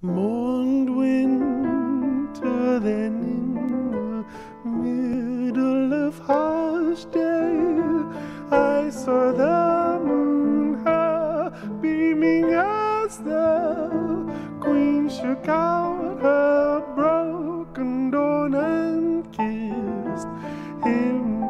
Mourned winter, then in the middle of harsh day, I saw the moon, her beaming as the queen shook out her broken dawn and kissed him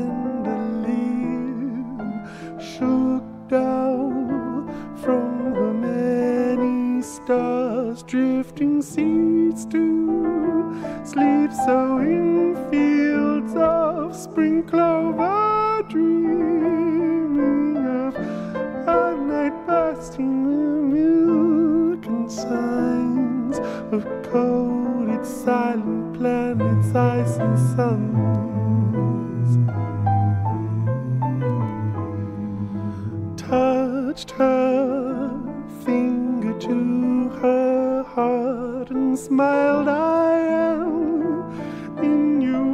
tenderly, shook down from the many stars drifting seeds to sleep, so in fields of spring clover, dreaming of a night bursting with milk and signs of cold, its silent planets, ice and suns. Touched her finger to her heart and smiled, I am in you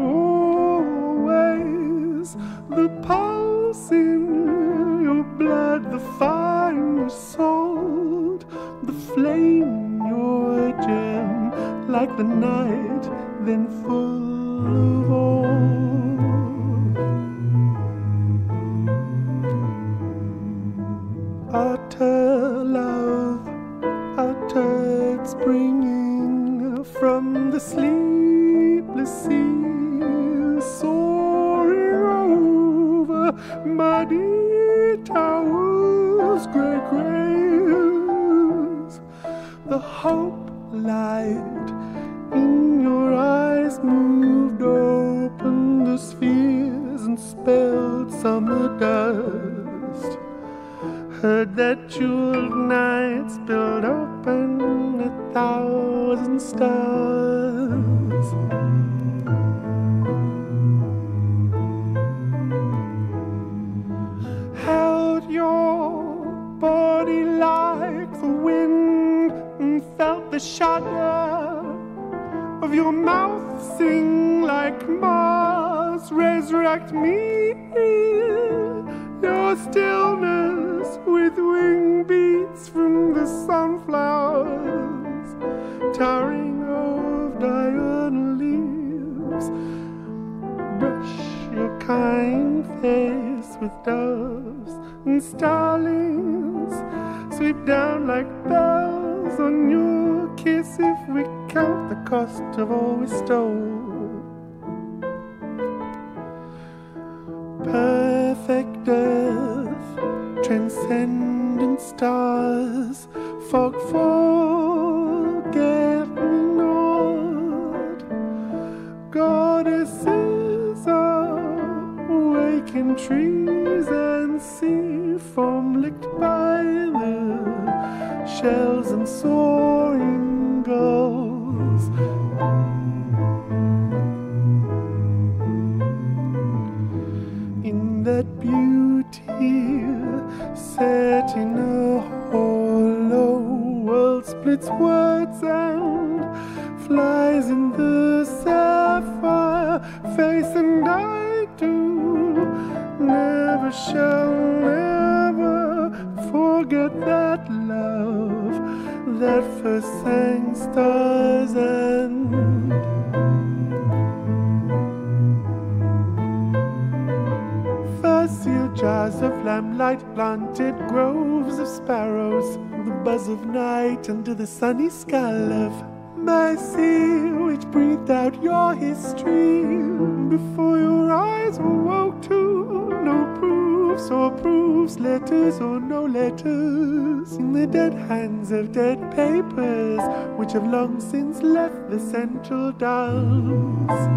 always, the pulse in your blood, the fire in your soul, the flame in your gem, like the night then full of all. Utter love, uttered springing from the sleepless sea, soaring over muddy towers, grey graves. The hope light in your eyes moved open the spheres and spelled summer dust. Heard that jeweled night spilled open 1,000 stars. Held your body like the wind and felt the shudder of your mouth sing like Mars. Resurrect me in your stillness with wing beats from the sunflowers, towering over diurnal leaves. Brush your kind face with doves and starlings, sweep down like bells on your kiss if we count the cost of all we stole. Perfect earth, transcendent stars, fog forget-me-not, goddesses awakened trees and sea, foam licked by the shells and soaring gulls. That beauty set in a hollow world splits words and flies in the sapphire face, and I too never shall never forget that love that first sang stars and sealed jars of lamplight, planted groves of sparrows, the buzz of night under the sunny skull of my sea, which breathed out your history before your eyes were woke to no proofs or proofs, letters or no letters, in the dead hands of dead papers, which have long since left the central dulls.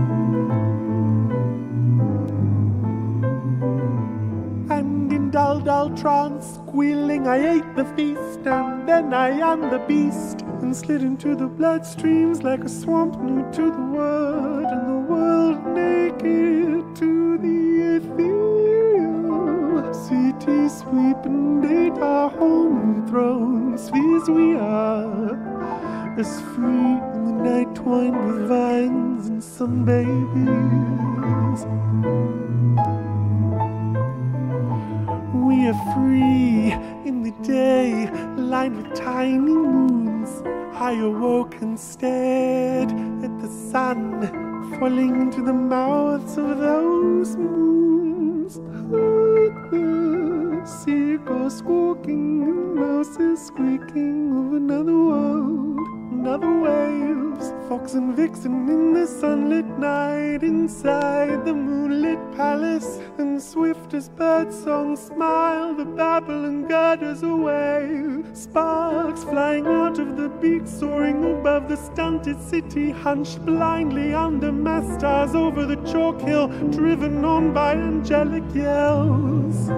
And in dull, dull trance, squealing, I ate the feast, and then I am the beast, and slid into the bloodstreams like a swamp new to the world, and the world naked to the ethereal. City sweep and date our home throne, spheres we are, as free in the night twined with vines and sun babies. We are free in the day, lined with tiny moons, I awoke and stared at the sun falling into the mouths of those moons. Seagulls squawking, mouses squeaking of another world, another waves. Fox and vixen in the sunlit night inside the moonlit palace, and swift as birdsong smile the Babylon girders away. Sparks flying out of the beak, soaring above the stunted city, hunched blindly under mass stars over the chalk hill, driven on by angelic yells.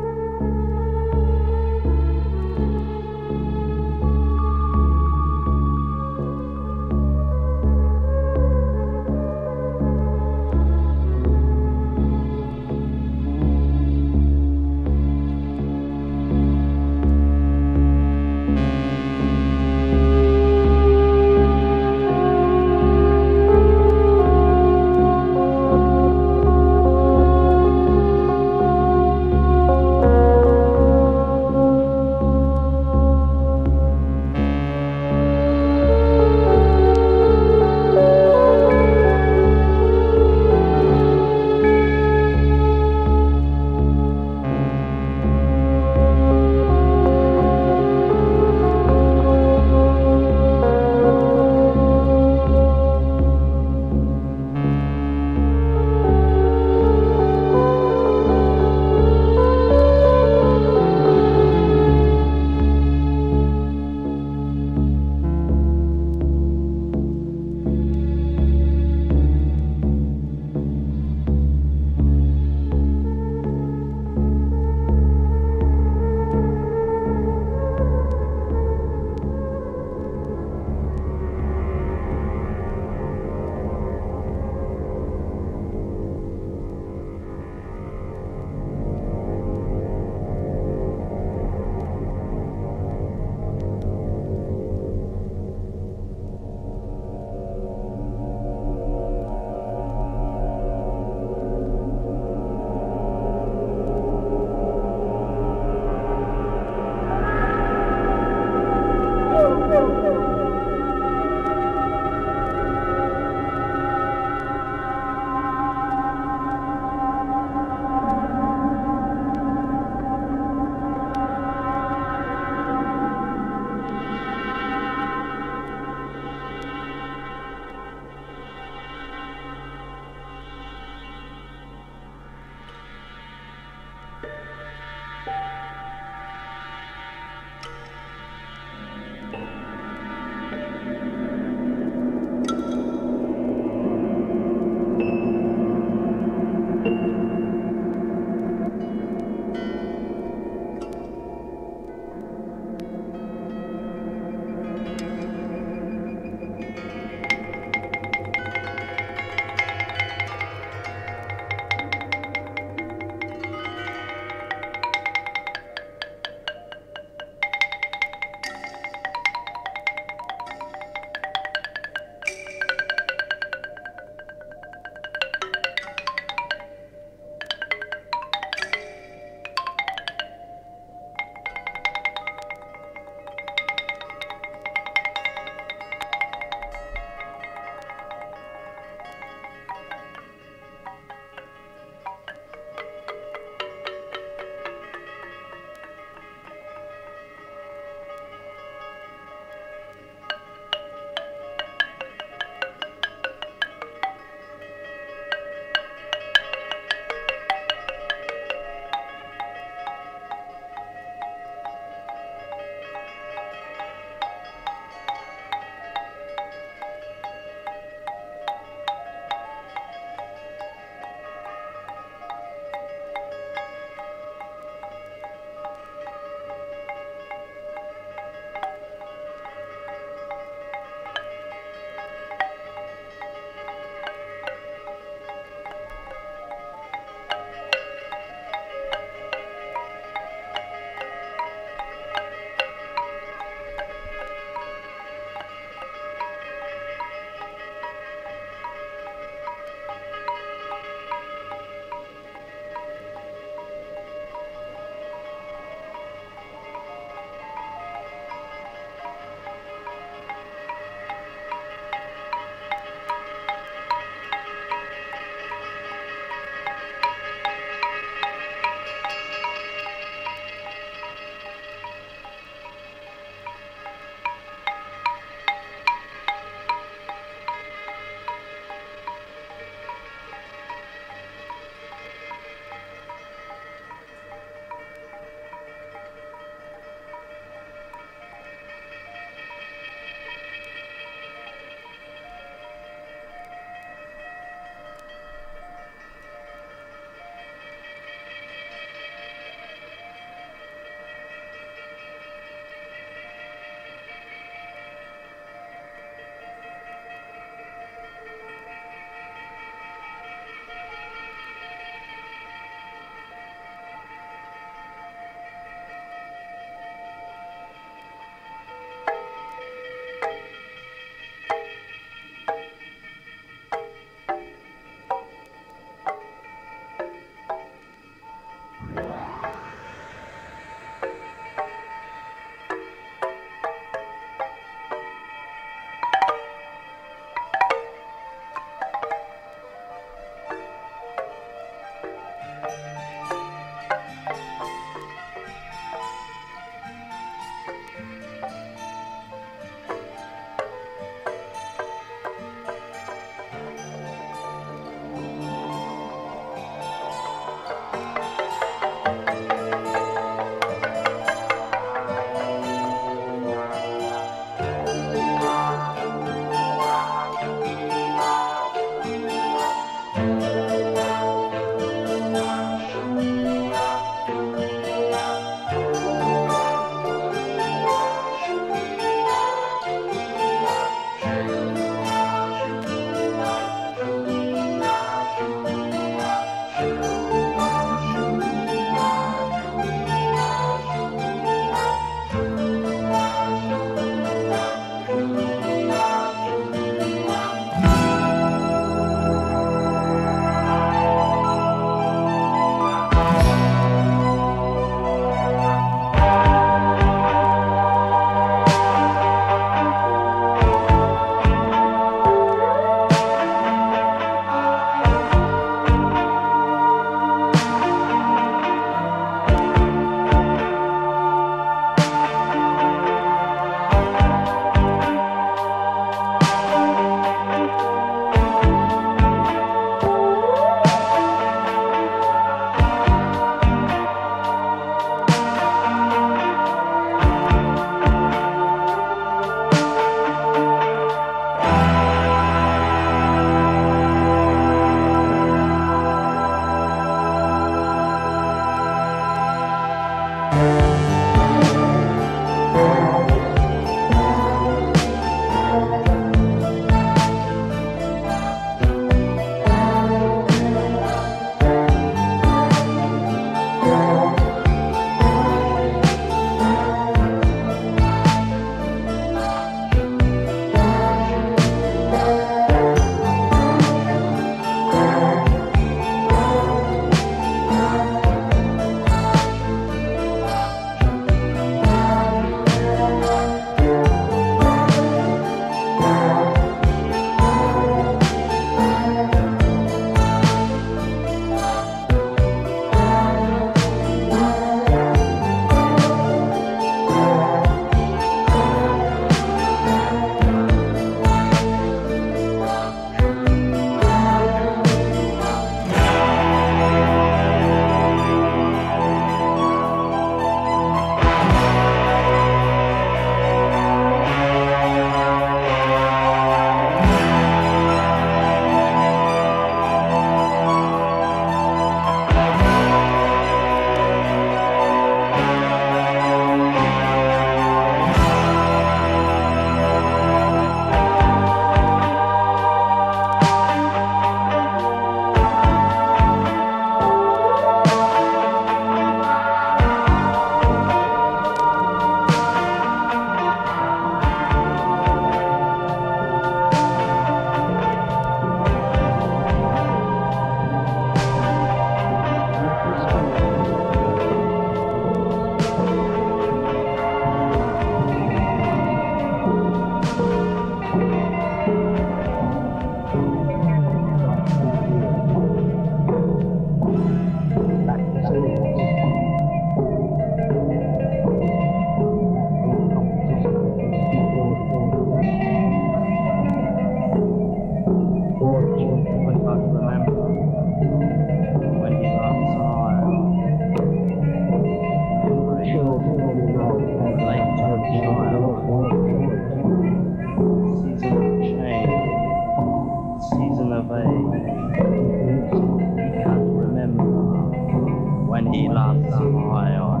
when he laughs smile.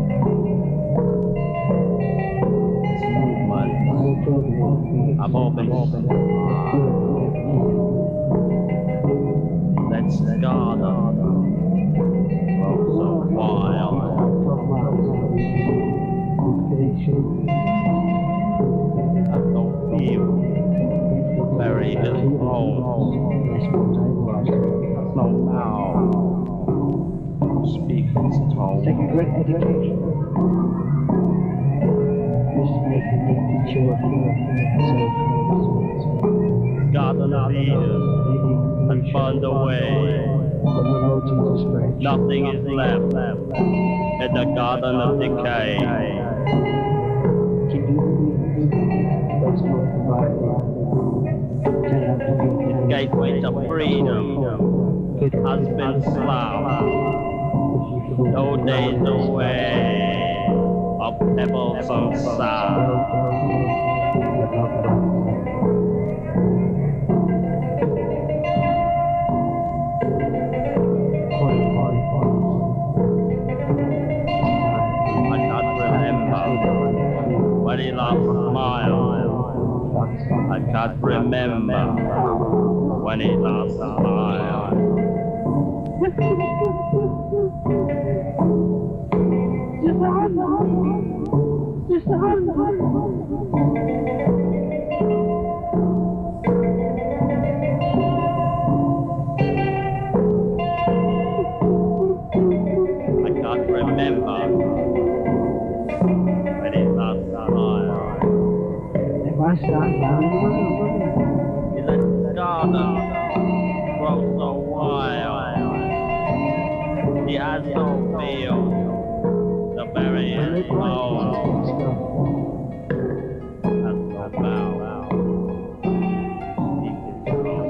His movements have all been let's gather, grow so wild. I don't feel very close. No mouth speak his tone. Take a great education. Just making me sure Garden of Eden and burned away. Nothing is left in the garden of decay. His gateway to freedom has been slammed. No days away of pebbles and sand. I can't remember when he last smiled. I can't remember when he last smiled. I can't remember when he last smiled. He let the garden grow so wild. He has no feel to bury his soul. Has no bow to keep his soul.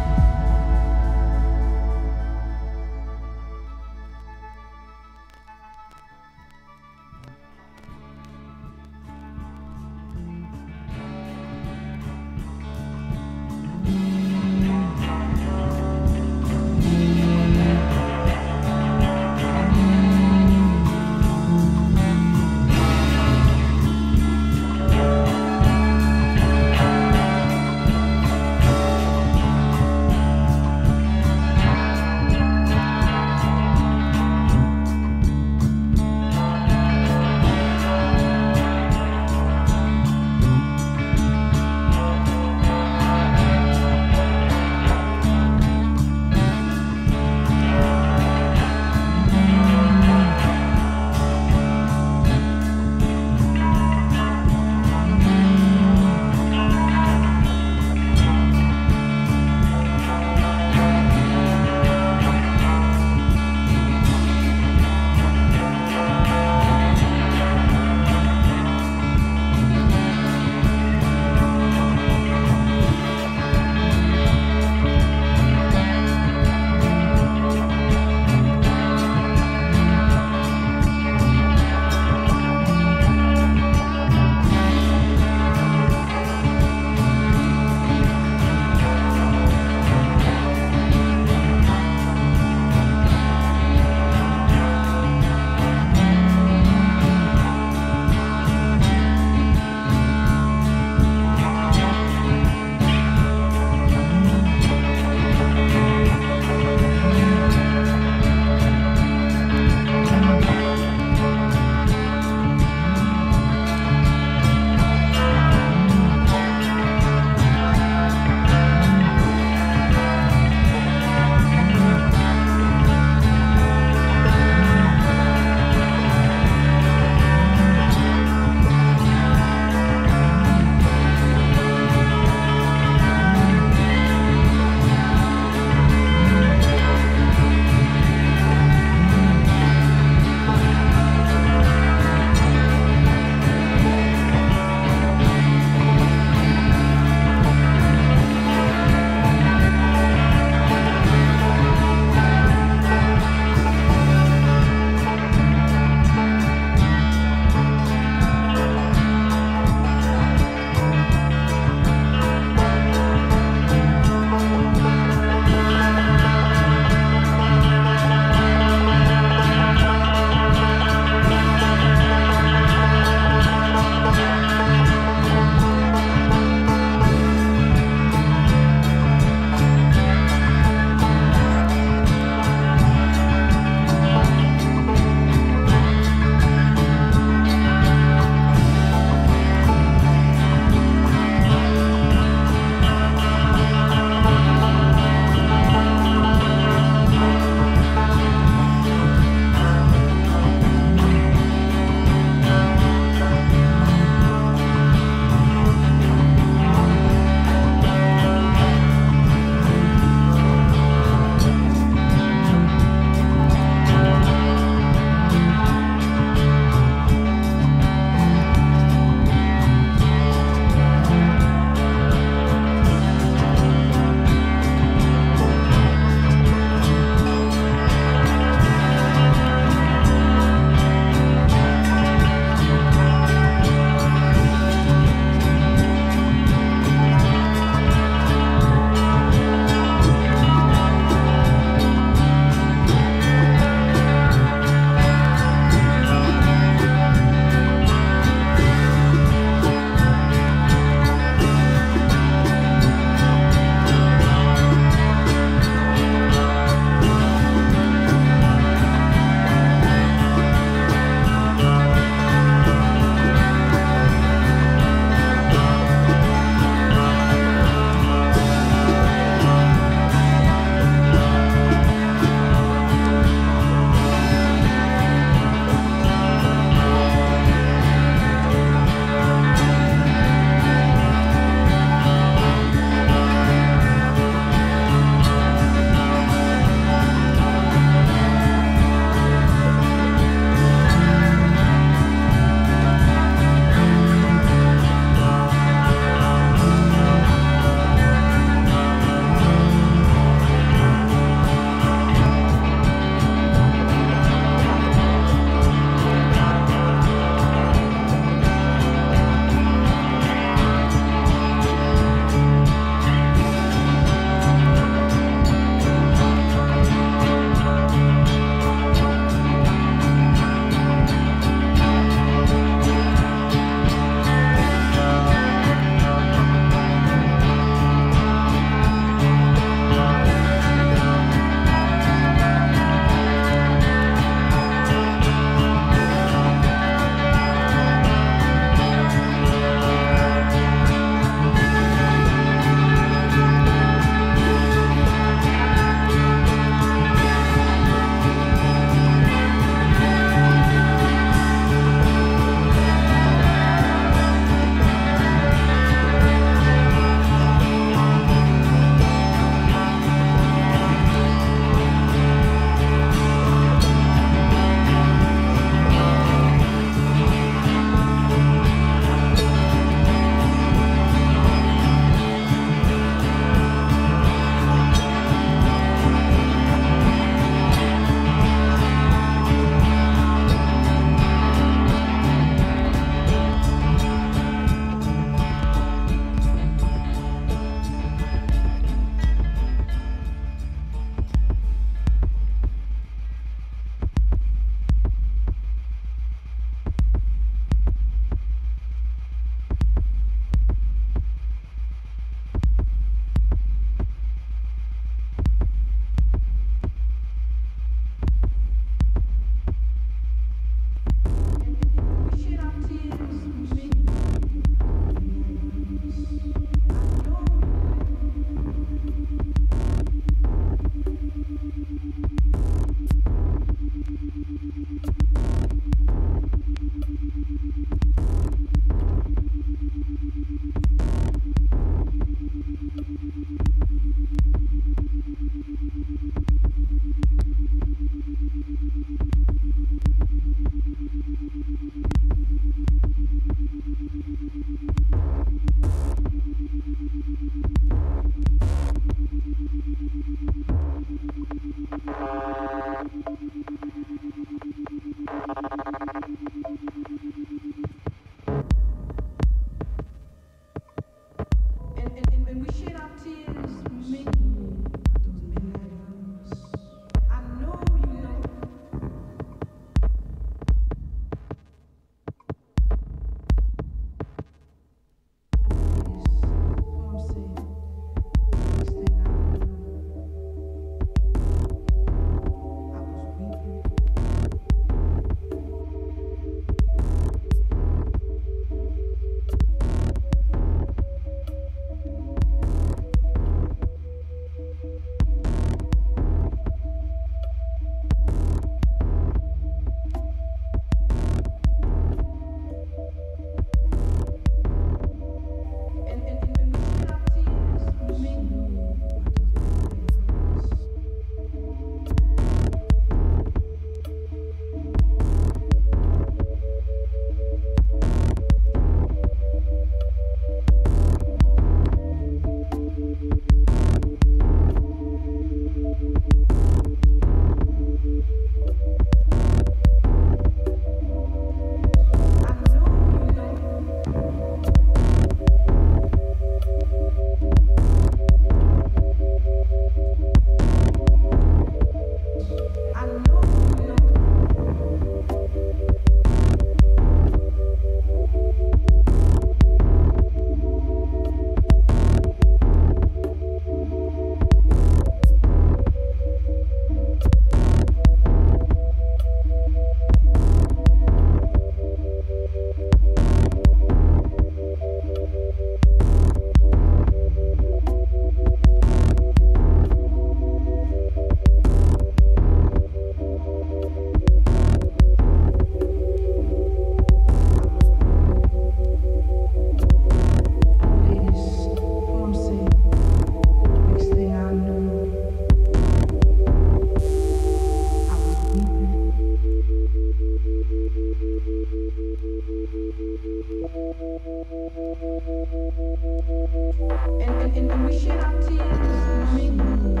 And we shed our tears, knowing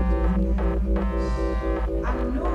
I know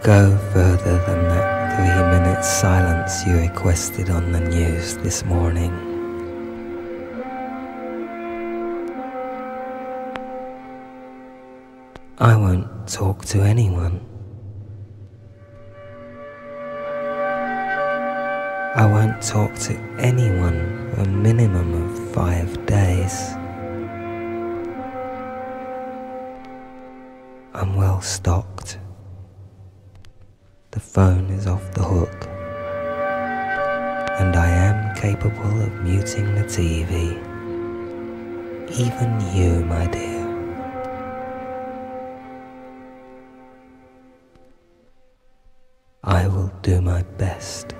go further than that 3-minute silence you requested on the news this morning. I won't talk to anyone. I won't talk to anyone for a minimum of 5 days. I'm well stocked. The phone is off the hook. And I am capable of muting the TV. Even you, my dear. I will do my best.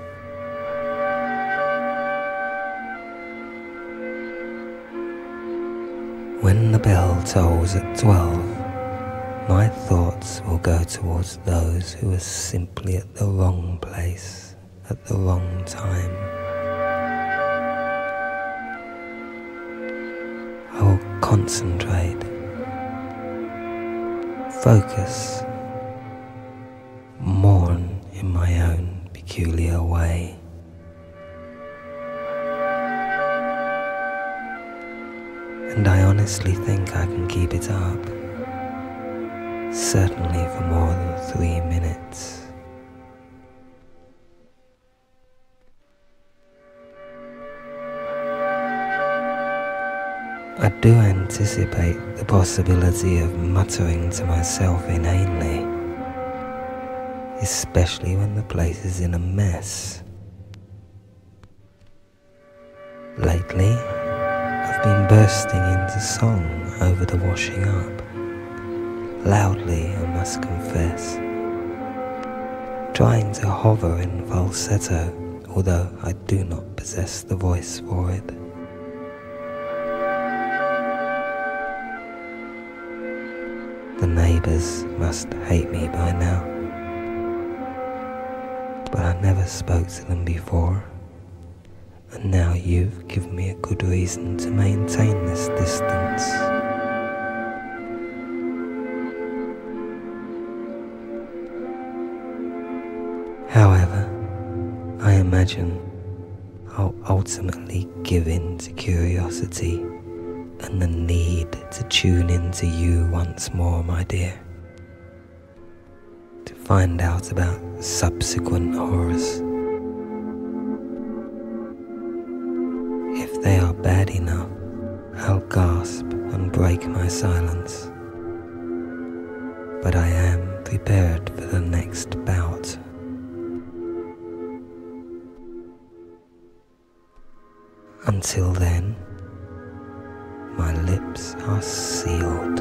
When the bell tolls at 12, my thoughts will go towards those who are simply at the wrong place at the wrong time. I will concentrate, focus, mourn in my own peculiar way. And I honestly think I can keep it up. Certainly for more than 3 minutes. I do anticipate the possibility of muttering to myself inanely, especially when the place is in a mess. Lately, I've been bursting into song over the washing up. Loudly, I must confess, trying to hover in falsetto, although I do not possess the voice for it. The neighbours must hate me by now, but I never spoke to them before, and now you've given me a good reason to maintain this distance. However, I imagine I'll ultimately give in to curiosity and the need to tune into you once more, my dear, to find out about subsequent horrors. If they are bad enough, I'll gasp and break my silence. But I am prepared for the next bout. Until then, my lips are sealed.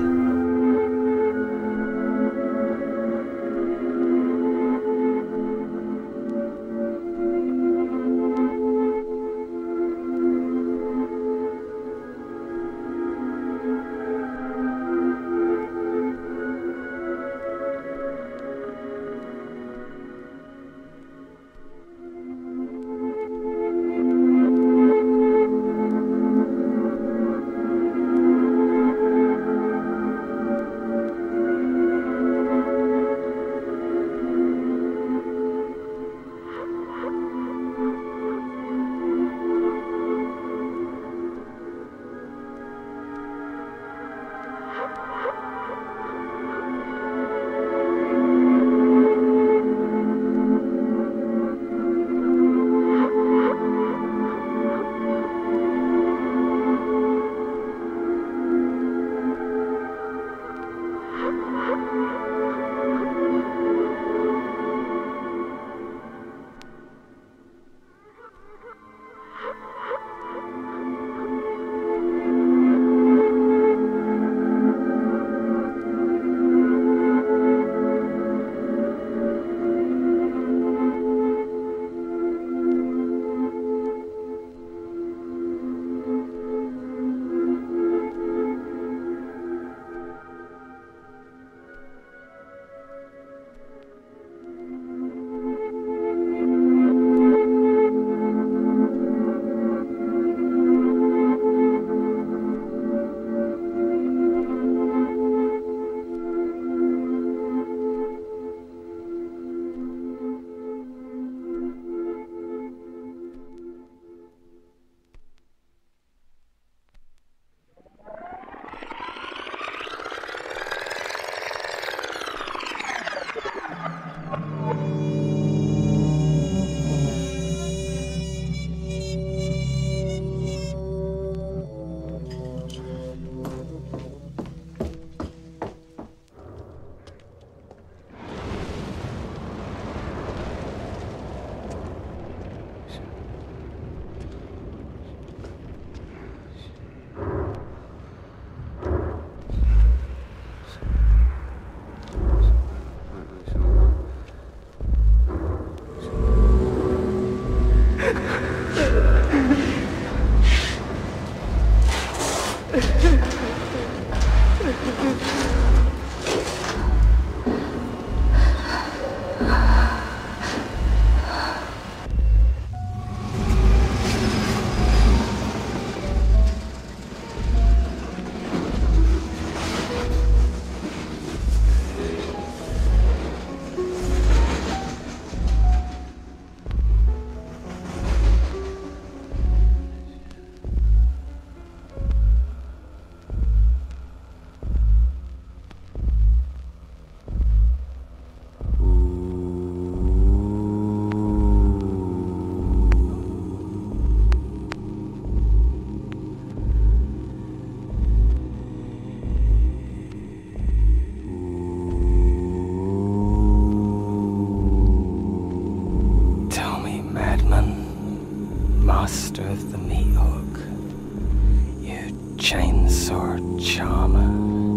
chainsaw charmer?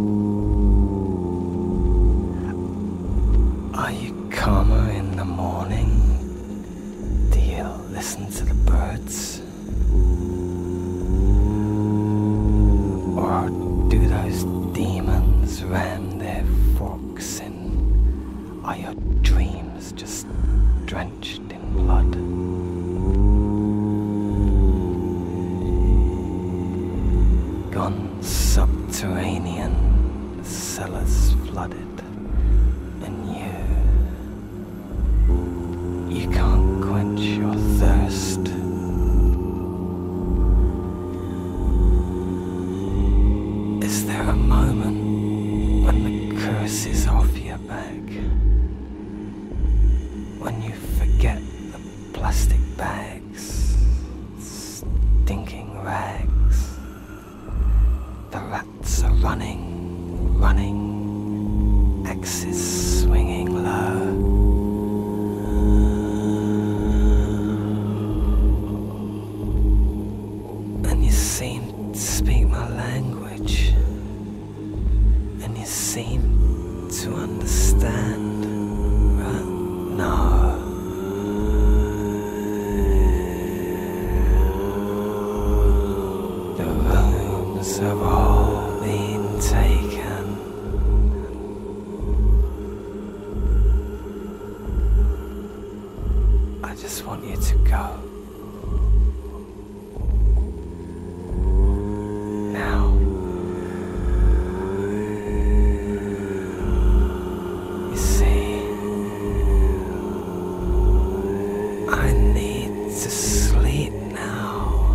Are you calmer in the morning? Do you listen to the birds? Or do those demons ram their forks in? Are your dreams just drenched in blood? Gone subterranean, the cellars flooded, and you can't quench your thirst. Is there a moment when the curse is off your back? When you forget the plastic bags, stinking rags? The rats are running, axes swinging low. And you seem to speak my language, and you seem to understand. No. The rooms have all been taken. I just want you to go. Now. You see, I need to sleep now.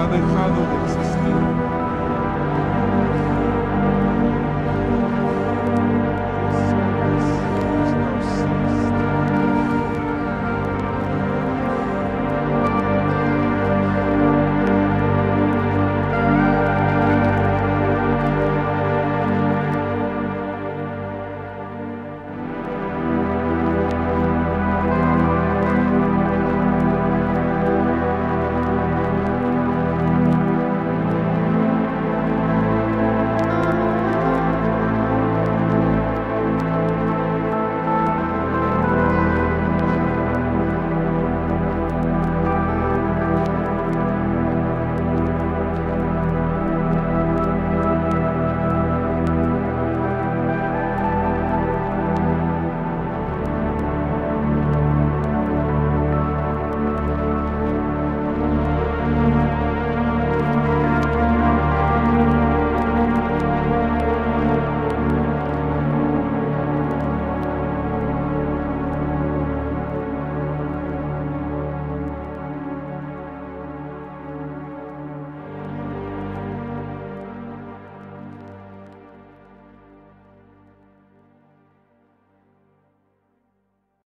they traveled